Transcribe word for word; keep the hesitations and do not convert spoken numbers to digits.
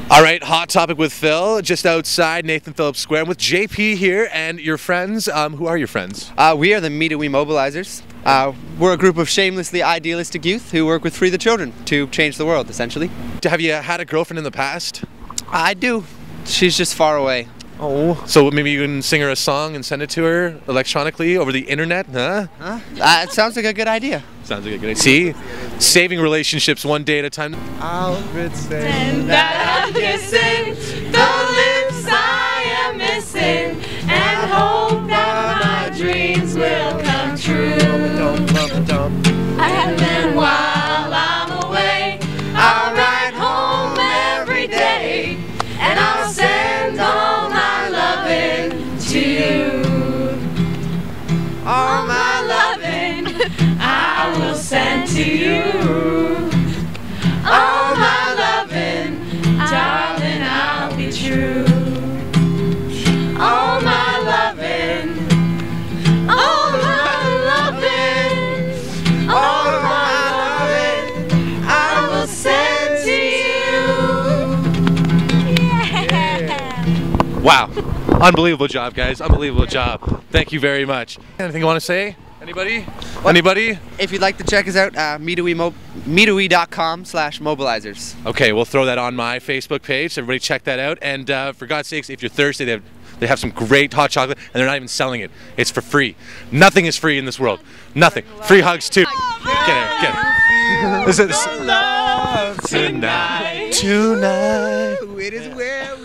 All right, Hot Topic with Phil, just outside Nathan Phillips Square. I'm with J P here and your friends. Um, who are your friends? Uh, we are the Me Do We Mobilizers. Uh, we're a group of shamelessly idealistic youth who work with Free the Children to change the world, essentially. Have you had a girlfriend in the past? I do. She's just far away. Oh. So maybe you can sing her a song and send it to her electronically over the internet, huh? Huh? Uh, it sounds like a good idea. Sounds like a good idea. See? Saving relationships one day at a time. I'll pretend that I'm kissing the lips I am missing and hope that my dreams will come true. And then while I'm away, I'll write home every day and I'll send all my loving to you. All my loving I will send to you. All my loving, darling, I'll be true. All my loving, all my loving, all my loving, I will send to you. Yeah. Wow. Unbelievable job, guys. Unbelievable job. Thank you very much. Anything you want to say? Anybody? What? Anybody? If you'd like to check us out, uh, me do we dot com slash mobilizers. Okay, we'll throw that on my Facebook page. So everybody check that out. And uh, for God's sakes, if you're thirsty, they have, they have some great hot chocolate, and they're not even selling it. It's for free. Nothing is free in this world. Nothing. Free hugs too. Get it, get it. This is love tonight. Tonight. It is where we